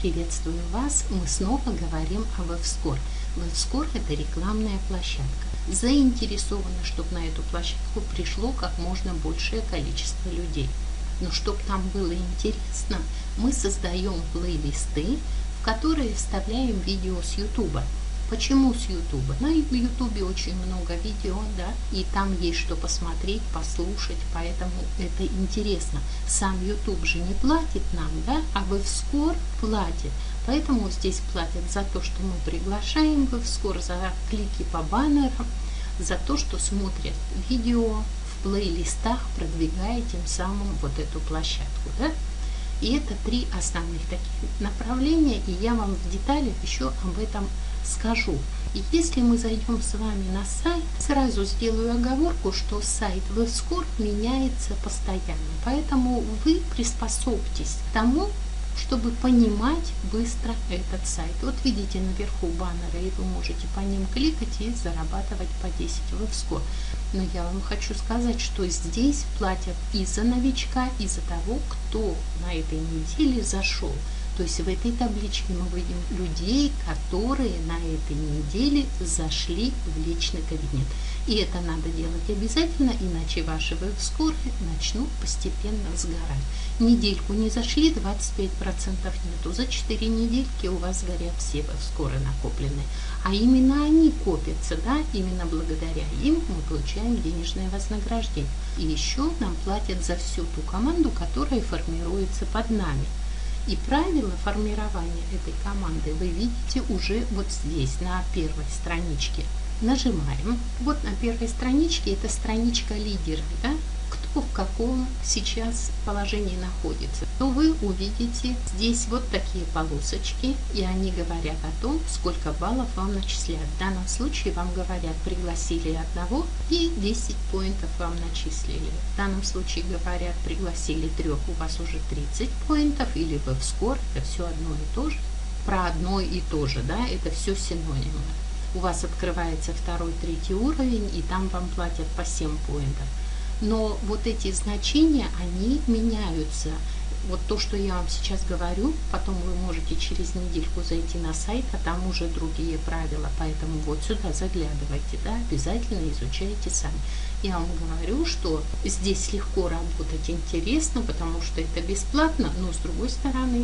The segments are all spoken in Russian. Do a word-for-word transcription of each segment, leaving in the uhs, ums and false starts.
приветствую вас. Мы снова говорим о WebScore. WebScore – это рекламная площадка. Заинтересованы, чтобы на эту площадку пришло как можно большее количество людей. Но чтобы там было интересно, мы создаем плейлисты, в которые вставляем видео с YouTube. Почему с YouTube? На YouTube очень много видео, да, и там есть что посмотреть, послушать, поэтому это интересно. Сам YouTube же не платит нам, да, а WebScore платит. Поэтому здесь платят за то, что мы приглашаем WebScore, за клики по баннерам, за то, что смотрят видео в плейлистах, продвигая тем самым вот эту площадку, да. И это три основных таких направления, и я вам в деталях еще об этом скажу. И если мы зайдем с вами на сайт, сразу сделаю оговорку, что сайт WebScore меняется постоянно, поэтому вы приспособьтесь к тому, чтобы понимать быстро этот сайт. Вот видите наверху баннеры, и вы можете по ним кликать и зарабатывать по десять в WebScore. Но я вам хочу сказать, что здесь платят и за новичка, и за того, кто на этой неделе зашел. То есть в этой табличке мы видим людей, которые на этой неделе зашли в личный кабинет. И это надо делать обязательно, иначе ваши WebScore начнут постепенно сгорать. Недельку не зашли, двадцать пять процентов нету. За четыре недельки у вас горят все WebScore накопленные. А именно они копятся, да, именно благодаря им мы получаем денежное вознаграждение. И еще нам платят за всю ту команду, которая формируется под нами. И правила формирования этой команды вы видите уже вот здесь, на первой страничке. Нажимаем. Вот на первой страничке это страничка лидера, да? Кто в каком сейчас положении находится, то вы увидите здесь вот такие полосочки, и они говорят о том, сколько баллов вам начисляют. В данном случае вам говорят, пригласили одного и десять поинтов вам начислили. В данном случае говорят, пригласили трех, у вас уже тридцать поинтов, или WebScore, это все одно и то же. Про одно и то же, да, это все синонимы. У вас открывается второй, третий уровень, и там вам платят по семь поинтов. Но вот эти значения, они меняются. Вот то, что я вам сейчас говорю, потом вы можете через недельку зайти на сайт, а там уже другие правила. Поэтому вот сюда заглядывайте, да, обязательно изучайте сами. Я вам говорю, что здесь легко работать, интересно, потому что это бесплатно, но с другой стороны,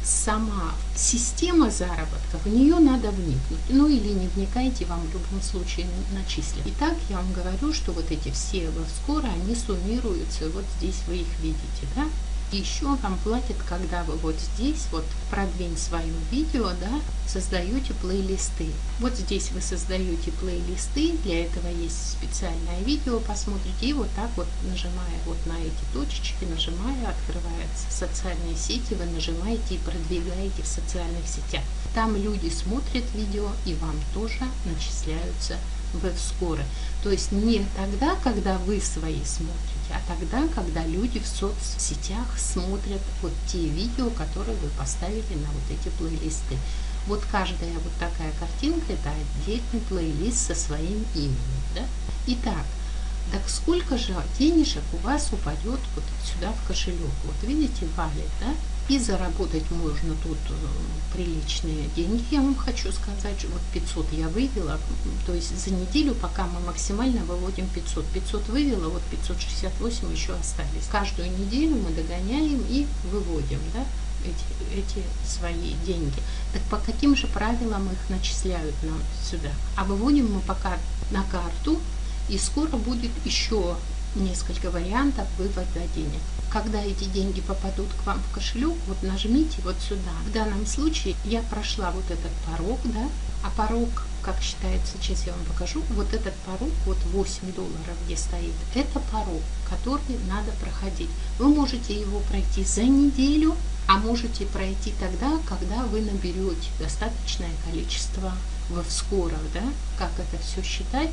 сама система заработка, в нее надо вникнуть. Ну или не вникайте, вам в любом случае начислят. Итак, я вам говорю, что вот эти все WebScore, они суммируются, вот здесь вы их видите, да? И еще вам платят, когда вы вот здесь, вот продвинь свое видео, да, создаете плейлисты. Вот здесь вы создаете плейлисты, для этого есть специальное видео, посмотрите, и вот так вот, нажимая вот на эти точечки, нажимая, открываются социальные сети, вы нажимаете и продвигаете в социальных сетях. Там люди смотрят видео, и вам тоже начисляются WebScore. То есть не тогда, когда вы свои смотрите, а тогда, когда люди в соцсетях смотрят вот те видео, которые вы поставили на вот эти плейлисты. Вот каждая вот такая картинка — это отдельный плейлист со своим именем, да? Итак, так сколько же денежек у вас упадет вот сюда в кошелек? Вот видите, валит, да? И заработать можно тут приличные деньги. Я вам хочу сказать, вот пятьсот я вывела, то есть за неделю, пока мы максимально выводим пятьсот. пятьсот вывела, вот пятьсот шестьдесят восемь еще остались. Каждую неделю мы догоняем и выводим, да, эти, эти свои деньги. Так по каким же правилам их начисляют нам сюда? А выводим мы пока на карту, и скоро будет еще несколько вариантов вывода денег. Когда эти деньги попадут к вам в кошелек, вот нажмите вот сюда. В данном случае я прошла вот этот порог, да, а порог, как считается, сейчас я вам покажу, вот этот порог, вот восемь долларов, где стоит, это порог, который надо проходить. Вы можете его пройти за неделю, а можете пройти тогда, когда вы наберете достаточное количество WebScore, да, как это все считать,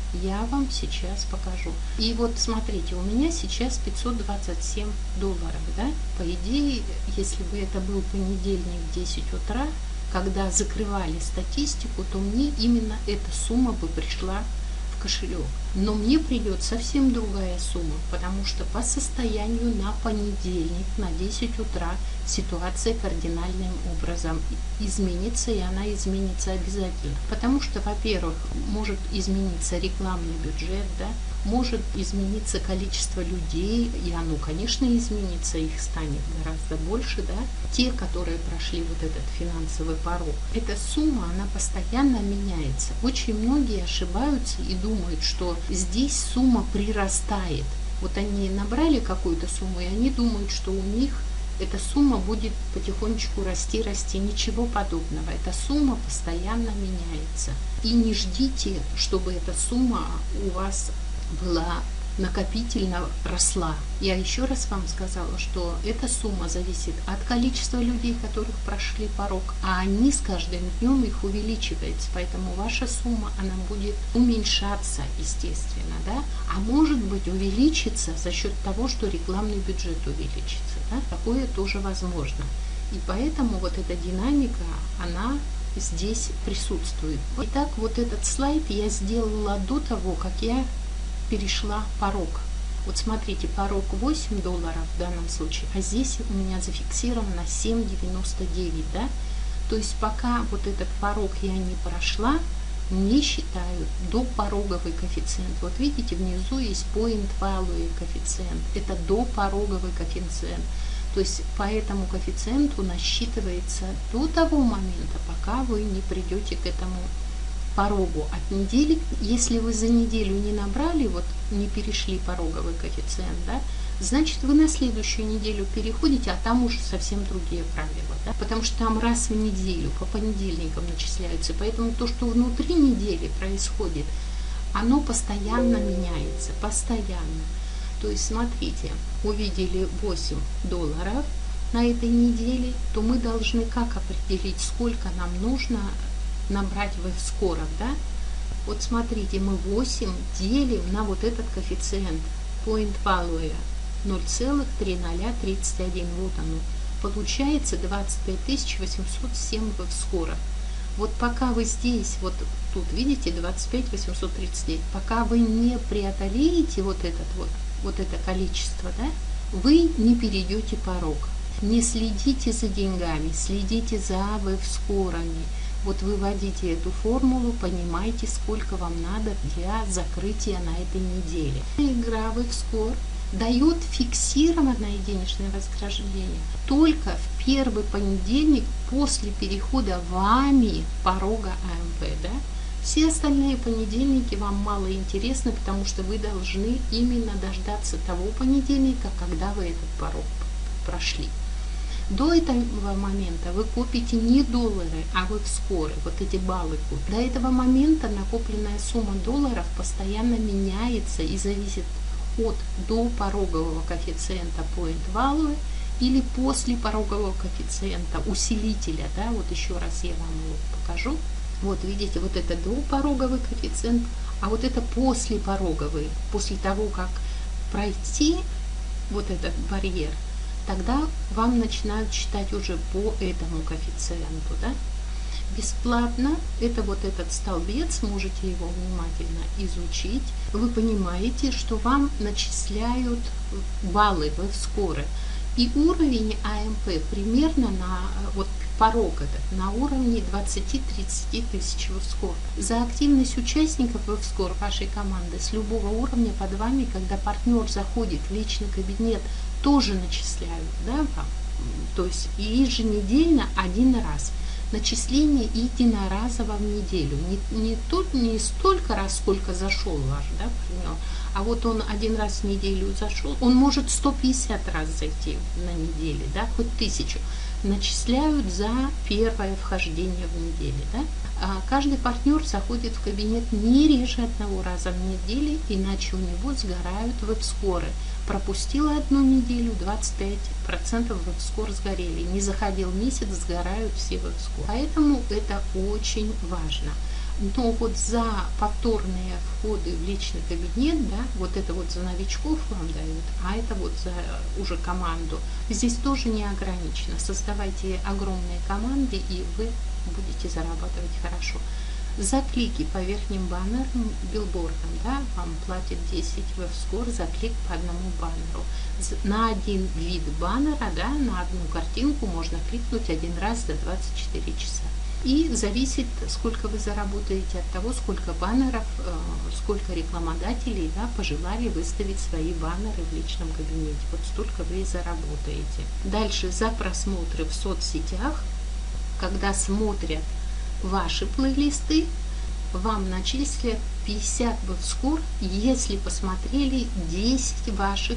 я вам сейчас покажу. И вот смотрите, у меня сейчас пятьсот двадцать семь долларов, да? По идее, если бы это был понедельник в десять утра, когда закрывали статистику, то мне именно эта сумма бы пришла в кошелек. Но мне придет совсем другая сумма, потому что по состоянию на понедельник на десять утра ситуация кардинальным образом изменится, и она изменится обязательно. Потому что, во-первых, может измениться рекламный бюджет, да, может измениться количество людей, и оно, конечно, изменится, их станет гораздо больше, да, те, которые прошли вот этот финансовый порог. Эта сумма, она постоянно меняется. Очень многие ошибаются и думают, что здесь сумма прирастает. Вот они набрали какую-то сумму, и они думают, что у них эта сумма будет потихонечку расти, расти. Ничего подобного. Эта сумма постоянно меняется. И не ждите, чтобы эта сумма у вас была накопительно росла. Я еще раз вам сказала, что эта сумма зависит от количества людей, которых прошли порог, а они с каждым днем их увеличивается, поэтому ваша сумма, она будет уменьшаться, естественно, да, а может быть увеличиться за счет того, что рекламный бюджет увеличится, да? Такое тоже возможно. И поэтому вот эта динамика, она здесь присутствует. Итак, вот этот слайд я сделала до того, как я перешла порог. Вот смотрите, порог восемь долларов в данном случае, а здесь у меня зафиксировано семь девяносто девять, да? То есть пока вот этот порог я не прошла, не считают допороговый коэффициент. Вот видите, внизу есть point value коэффициент. Это допороговый коэффициент. То есть по этому коэффициенту насчитывается до того момента, пока вы не придете к этому порогу от недели. Если вы за неделю не набрали, вот не перешли пороговый коэффициент, да, значит вы на следующую неделю переходите, а там уже совсем другие правила, да, потому что там раз в неделю по понедельникам начисляются, поэтому то, что внутри недели происходит, оно постоянно меняется, постоянно. То есть смотрите, увидели восемь долларов на этой неделе, то мы должны как определить, сколько нам нужно набрать в скоров, да? Вот смотрите, мы восемь делим на вот этот коэффициент point value ноль целых три ноль тридцать один, вот оно. Получается двадцать пять тысяч восемьсот семь в скоров. Вот пока вы здесь, вот тут видите двадцать пять тысяч восемьсот тридцать девять, пока вы не преодолеете вот этот вот, вот это количество, да, вы не перейдете порог. Не следите за деньгами, следите за веб-скорами. Вот выводите эту формулу, понимаете, сколько вам надо для закрытия на этой неделе. Игра веб-скор дает фиксированное денежное вознаграждение только в первый понедельник после перехода вами порога АМП, да? Все остальные понедельники вам мало интересны, потому что вы должны именно дождаться того понедельника, когда вы этот порог прошли. До этого момента вы копите не доллары, а вы вскоре, вот эти баллы купите. До этого момента накопленная сумма долларов постоянно меняется и зависит от допорогового коэффициента point value или после порогового коэффициента усилителя, да, вот еще раз я вам его покажу. Вот видите, вот это допороговый коэффициент, а вот это послепороговый, после того, как пройти вот этот барьер, тогда вам начинают считать уже по этому коэффициенту, да? Бесплатно, это вот этот столбец, можете его внимательно изучить. Вы понимаете, что вам начисляют баллы в скоры. И уровень АМП примерно на, вот порог этот, на уровне двадцати-тридцати тысяч веб-скор. За активность участников веб-скор вашей команды с любого уровня под вами, когда партнер заходит в личный кабинет, тоже начисляют, да, вам. То есть еженедельно один раз. Начисление единоразово в неделю. Не, не, тут, не столько раз, сколько зашел ваш, да, партнер, а вот он один раз в неделю зашел, он может сто пятьдесят раз зайти на неделе, да, хоть тысячу. Начисляют за первое вхождение в неделю, да. А каждый партнер заходит в кабинет не реже одного раза в неделю, иначе у него сгорают веб-скоры. Пропустила одну неделю, двадцать пять процентов веб-скор сгорели. Не заходил месяц, сгорают все веб-скоры. Поэтому это очень важно. Но вот за повторные входы в личный кабинет, да, вот это вот за новичков вам дают, а это вот за уже команду, здесь тоже не ограничено. Создавайте огромные команды, и вы будете зарабатывать хорошо. За клики по верхним баннерам, билбордам, да, вам платят десять веб-скор за клик по одному баннеру. На один вид баннера, да, на одну картинку можно кликнуть один раз за двадцать четыре часа. И зависит, сколько вы заработаете, от того, сколько баннеров, сколько рекламодателей, да, пожелали выставить свои баннеры в личном кабинете. Вот столько вы и заработаете. Дальше за просмотры в соцсетях, когда смотрят ваши плейлисты, вам начислят пятьдесят веб-скор, если посмотрели десять ваших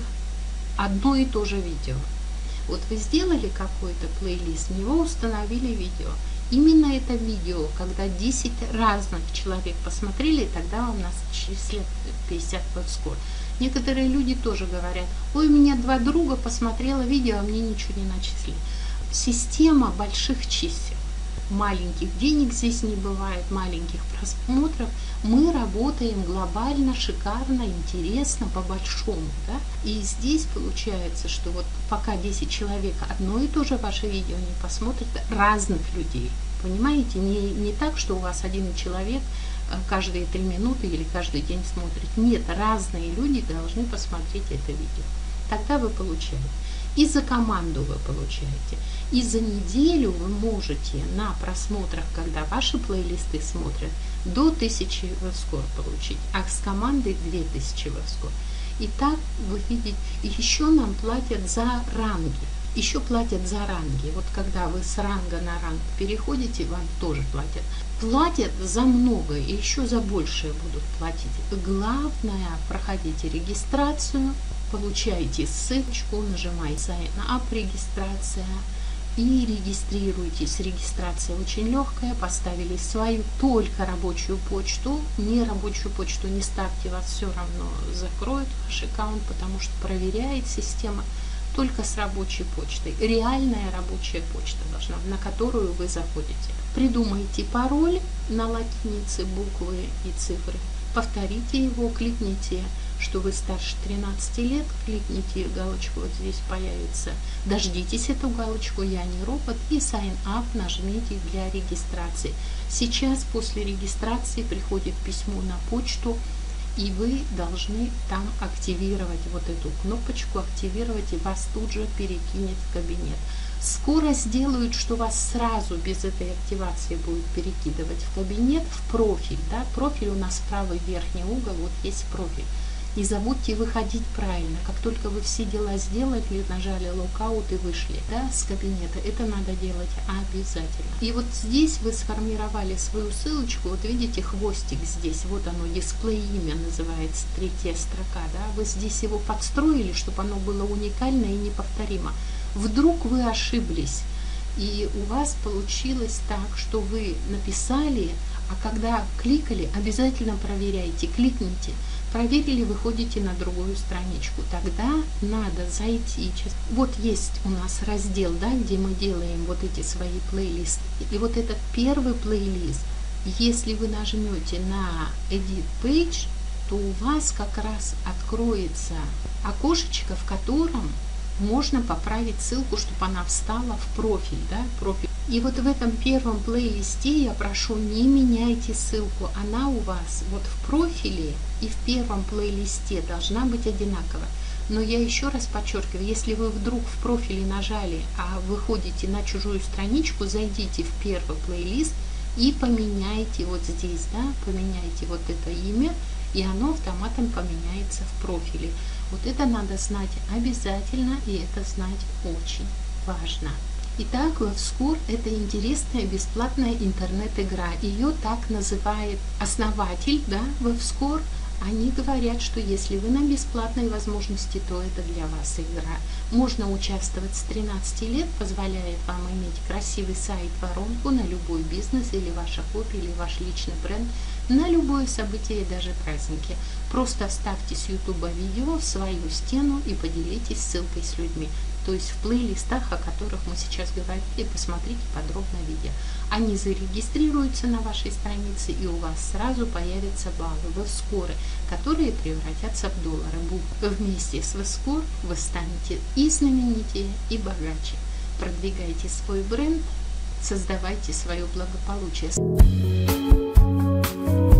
одно и то же видео. Вот вы сделали какой-то плейлист, в него установили видео. Именно это видео, когда десять разных человек посмотрели, тогда вам начислят пятьдесят веб-скор. Некоторые люди тоже говорят: ой, у меня два друга посмотрело видео, а мне ничего не начислили. Система больших чисел. Маленьких денег здесь не бывает, маленьких просмотров. Мы работаем глобально, шикарно, интересно, по-большому, да? И здесь получается, что вот пока десять человек одно и то же ваше видео не посмотрят, разных людей, понимаете? Не, не так, что у вас один человек каждые три минуты или каждый день смотрит. Нет, разные люди должны посмотреть это видео. Тогда вы получаете. И за команду вы получаете. И за неделю вы можете на просмотрах, когда ваши плейлисты смотрят, до тысячи веб-скор получить, а с командой две тысячи веб-скор. И так вы видите, еще нам платят за ранги. Еще платят за ранги. Вот когда вы с ранга на ранг переходите, вам тоже платят. Платят за многое, и еще за большее будут платить. Главное, проходите регистрацию, получаете ссылочку, нажимаете Sign Up, регистрация, и регистрируйтесь. Регистрация очень легкая, поставили свою только рабочую почту, не рабочую почту не ставьте, вас все равно закроют ваш аккаунт, потому что проверяет система только с рабочей почтой. Реальная рабочая почта должна, на которую вы заходите. Придумайте пароль на латинице, буквы и цифры, повторите его, кликните, что вы старше тринадцати лет, кликните галочку, вот здесь появится, дождитесь эту галочку, я не робот, и Sign Up нажмите для регистрации. Сейчас после регистрации приходит письмо на почту, и вы должны там активировать вот эту кнопочку, активировать, и вас тут же перекинет в кабинет. Скоро сделают, что вас сразу без этой активации будет перекидывать в кабинет, в профиль. Да? Профиль у нас правый верхний угол, вот есть профиль. Не забудьте выходить правильно. Как только вы все дела сделали, нажали локаут и вышли, да, с кабинета, это надо делать обязательно. И вот здесь вы сформировали свою ссылочку, вот видите хвостик здесь, вот оно, дисплей имя называется, третья строка, да, вы здесь его подстроили, чтобы оно было уникально и неповторимо. Вдруг вы ошиблись, и у вас получилось так, что вы написали, а когда кликали, обязательно проверяйте, кликните. Проверили, выходите на другую страничку. Тогда надо зайти. Вот есть у нас раздел, да, где мы делаем вот эти свои плейлисты. И вот этот первый плейлист, если вы нажмете на Edit Page, то у вас как раз откроется окошечко, в котором можно поправить ссылку, чтобы она встала в профиль, да, профиль. И вот в этом первом плейлисте я прошу, не меняйте ссылку, она у вас вот в профиле и в первом плейлисте должна быть одинаковая. Но я еще раз подчеркиваю, если вы вдруг в профиле нажали, а выходите на чужую страничку, зайдите в первый плейлист и поменяйте вот здесь, да, поменяйте вот это имя, и оно автоматом поменяется в профиле. Вот это надо знать обязательно, и это знать очень важно. Итак, WebScore – это интересная бесплатная интернет-игра. Ее так называет основатель, да, WebScore. Они говорят, что если вы на бесплатной возможности, то это для вас игра. Можно участвовать с тринадцати лет, позволяет вам иметь красивый сайт, воронку на любой бизнес или ваше хобби, или ваш личный бренд, на любое событие и даже праздники. Просто вставьте с YouTube видео в свою стену и поделитесь ссылкой с людьми. То есть в плейлистах, о которых мы сейчас говорим, и посмотрите подробно видео. Они зарегистрируются на вашей странице, и у вас сразу появятся баллы, WebScore, которые превратятся в доллары. Вместе с WebScore вы станете и знаменитее, и богаче. Продвигайте свой бренд, создавайте свое благополучие. Thank you.